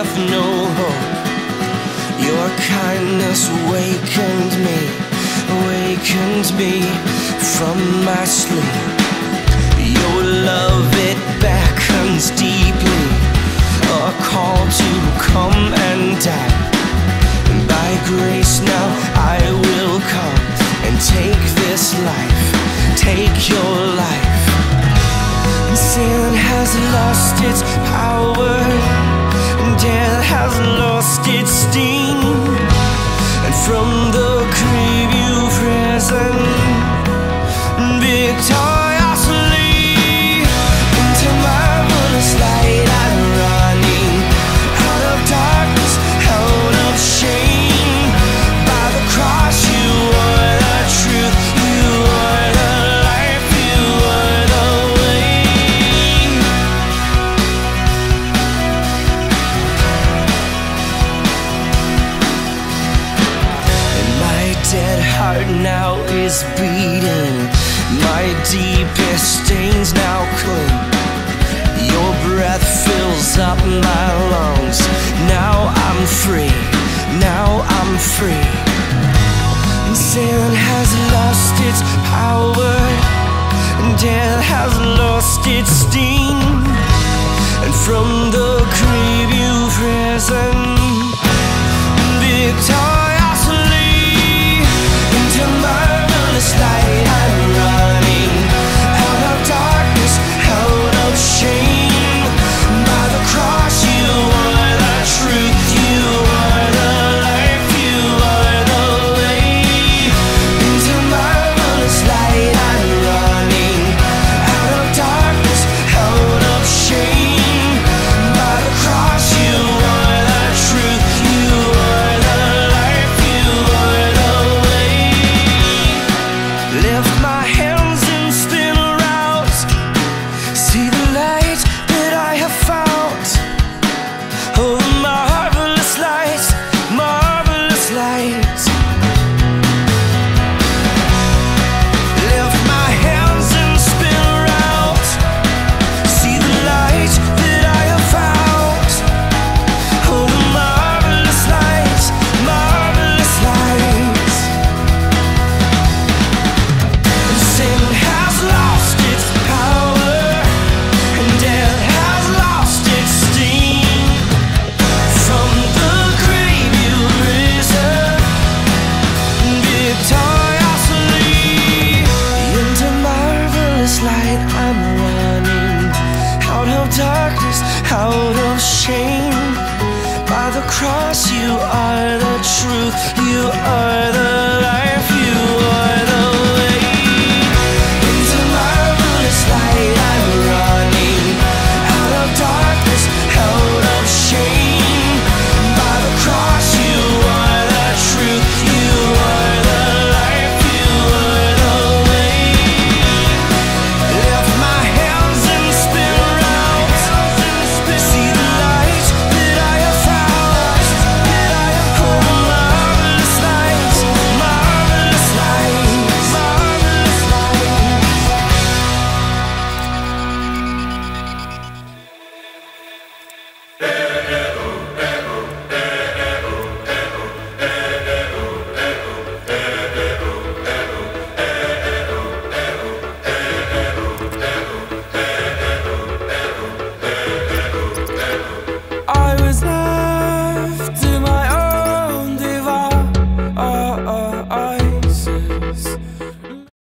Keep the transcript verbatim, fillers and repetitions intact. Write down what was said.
have no hope. Your kindness wakened me, awakened me from my sleep. Your love, it beckons deeply, a call to come and die. By grace now I will come and take this life, take your life. Sin has lost its power, death has lost its sting, and from the grave you've risen victoriously. Into marvelous light I'm running, out of darkness, out of shame. By the cross you are the truth, you are the life, you are the way. And my dead heart now is beating, my deepest stains now clean. Your breath fills up my lungs, now I'm free, now I'm free. And sin has lost its power, and death has lost its sting, and from the grave you've risen victoriously. Into marvelous light I'm running, out of darkness, out of shame. By the cross you are the truth, you are the life, you are the way. Into marvelous light I'm running, out of darkness, out of shame. By the cross you are the truth, you are the life, you are the way. Lift my hands and spin around, see the light that I have found. Oh, marvelous light, marvelous light. Lift my hands and spin around, see the light that I have found. Oh, the marvelous light, marvelous light. Sin has lost its power, and death has lost its sting. From the grave you've risen victoriously. Into marvelous light I'm running, out of darkness, out of shame. By the cross you are the truth, you are the